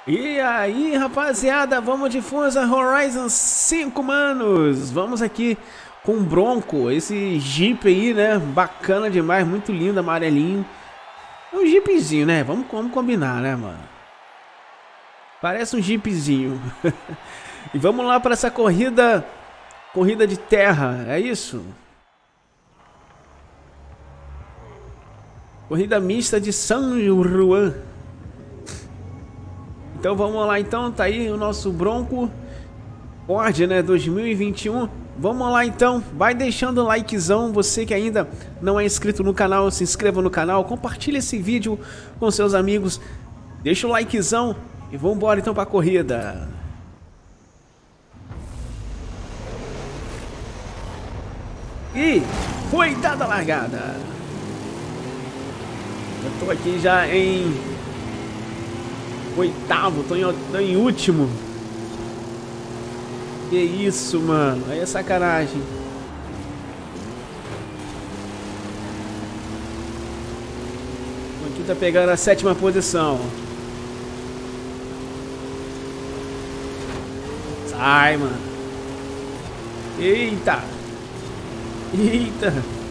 E aí, rapaziada, vamos de Forza Horizon 5, manos. Vamos aqui com o Bronco, esse Jeep aí, né? Bacana demais, muito lindo, amarelinho. É um Jeepzinho, né? Vamos combinar, né, mano? Parece um Jeepzinho. E vamos lá para essa corrida de terra, é isso? Corrida mista de San Juan. Então vamos lá, então tá aí o nosso Bronco Ford, né, 2021. Vamos lá então, vai deixando o likezão, você que ainda não é inscrito no canal, se inscreva no canal, compartilha esse vídeo com seus amigos, deixa o likezão e vamos embora então pra corrida. E foi dada a largada. Eu tô aqui já em oitavo, tô em último. Que isso, mano. Aí é sacanagem. Aqui tá pegando a 7ª posição. Sai, mano. Eita. Eita.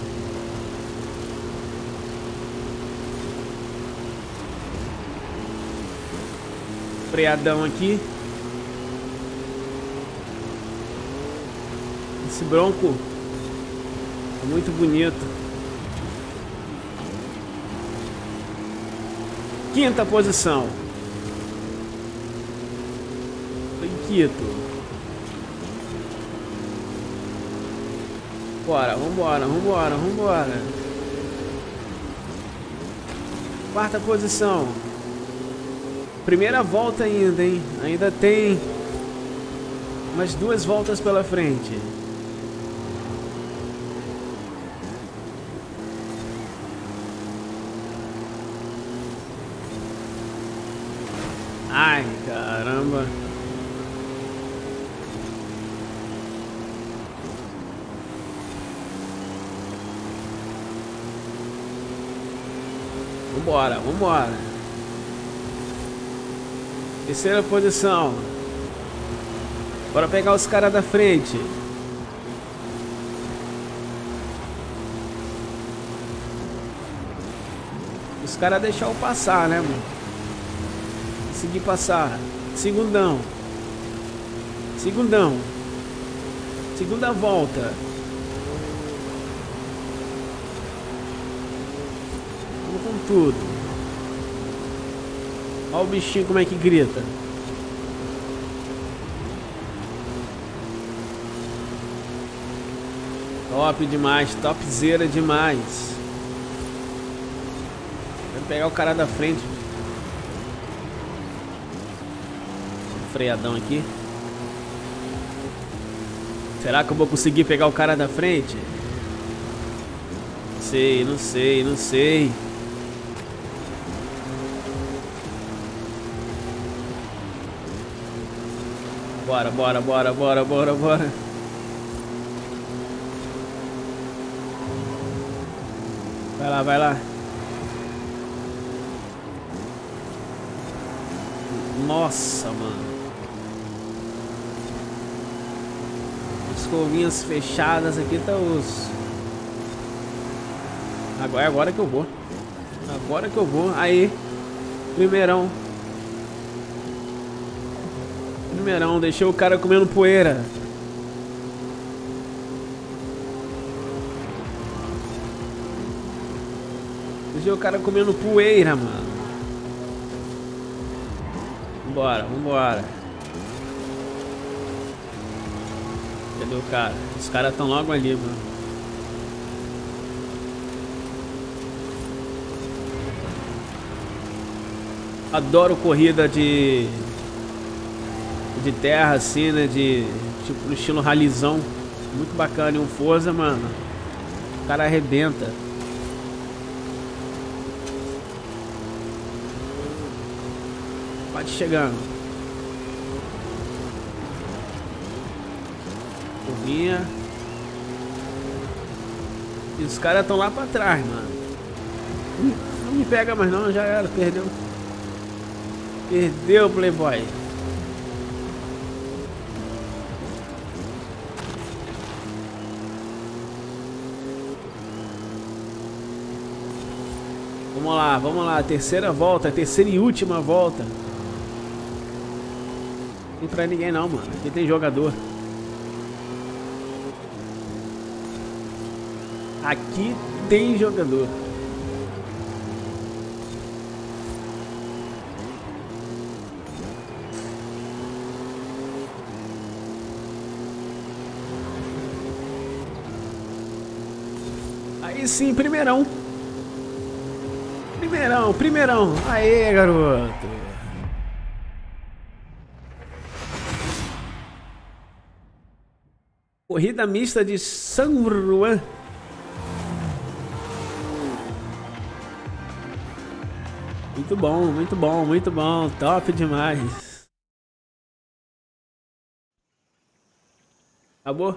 Freadão aqui. Esse Bronco é muito bonito. 5ª posição. Tô em quinto. Bora, vambora, vambora, vambora. 4ª posição. Primeira volta ainda, hein? Ainda tem umas 2 voltas pela frente. Ai, caramba. Vambora, vambora. 3ª posição. Bora pegar os caras da frente. Os caras deixar eu passar, né, mano? Conseguir passar. Segundão. Segundão. Segunda volta. Vamos com tudo. Olha o bichinho como é que grita. Top demais, topzera demais. Vou pegar o cara da frente. Freadão aqui. Será que eu vou conseguir pegar o cara da frente? Não sei, não sei, não sei. Bora, bora, bora, bora, bora, bora. Vai lá, vai lá. Nossa, mano. Escovinhas fechadas aqui tá osso. Agora é agora que eu vou. Agora que eu vou. Aí. Primeirão. Primeirão, deixei o cara comendo poeira. Deixei o cara comendo poeira, mano. Vambora, vambora. Cadê o cara? Os caras estão logo ali, mano. Adoro corrida de terra assim, né? Tipo no estilo ralizão. Muito bacana. E um Forza, mano. O cara arrebenta. Pode chegando. Curvinha. E os caras estão lá pra trás, mano. Não me pega mais não, já era, perdeu. Perdeu, Playboy. Vamos lá, terceira volta, terceira e última volta. Não tem pra ninguém não, mano. Aqui tem jogador. Aqui tem jogador. Aí sim, primeirão. Primeirão. Aê, garoto. Corrida mista de San Juan. Muito bom. Top demais. Acabou?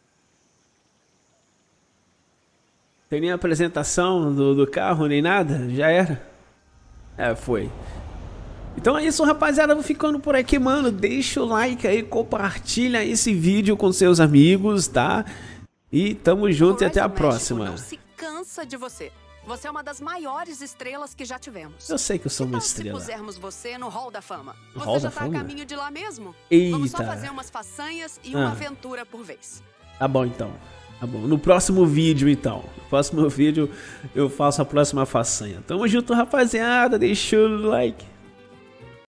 Tem nem apresentação do carro, nem nada? Já era? É, foi. Então é isso, rapaziada. Vou ficando por aqui, mano. Deixa o like aí, compartilha esse vídeo com seus amigos, tá? E tamo junto e até a próxima. Não se cansa de você. Você é uma das maiores estrelas que já tivemos. Eu sei que eu sou uma estrela. Se pusermos você no Hall da Fama? No você Hall já da tá Fama? a caminho de lá mesmo? Eita. Vamos só fazer umas façanhas e uma aventura por vez. Tá bom, então. Tá bom. No próximo vídeo, então. No próximo vídeo eu faço a próxima façanha. Tamo junto, rapaziada. Deixa o like.